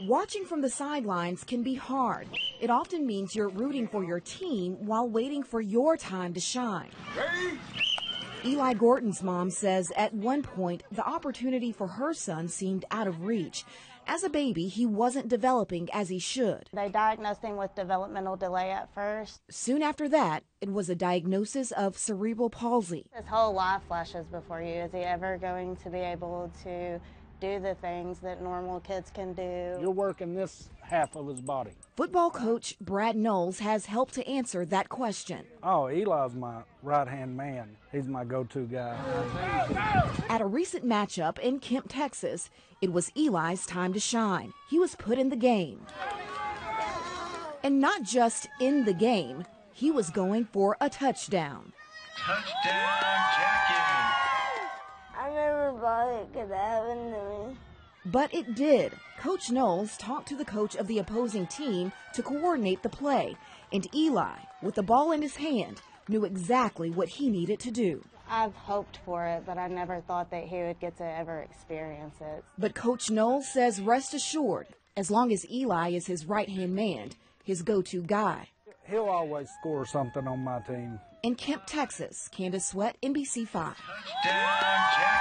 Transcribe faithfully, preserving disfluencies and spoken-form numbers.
Watching from the sidelines can be hard. It often means you're rooting for your team while waiting for your time to shine. Ready? Eli Gorton's mom says at one point the opportunity for her son seemed out of reach. As a baby, he wasn't developing as he should. They diagnosed him with developmental delay at first. Soon after that, it was a diagnosis of cerebral palsy. His whole life flashes before you. Is he ever going to be able to do the things that normal kids can do? You're working this half of his body. Football coach Brad Knowles has helped to answer that question. Oh, Eli's my right-hand man. He's my go-to guy. At a recent matchup in Kemp, Texas, it was Eli's time to shine. He was put in the game. And not just in the game, he was going for a touchdown. Touchdown, Jackie! I never thought it could happen to me. But it did. Coach Knowles talked to the coach of the opposing team to coordinate the play, and Eli, with the ball in his hand, knew exactly what he needed to do. I've hoped for it, but I never thought that he would get to ever experience it. But Coach Knowles says rest assured, as long as Eli is his right-hand man, his go-to guy. He'll always score something on my team. In Kemp, Texas, Candace Sweat, N B C five. Touchdown, Jackie!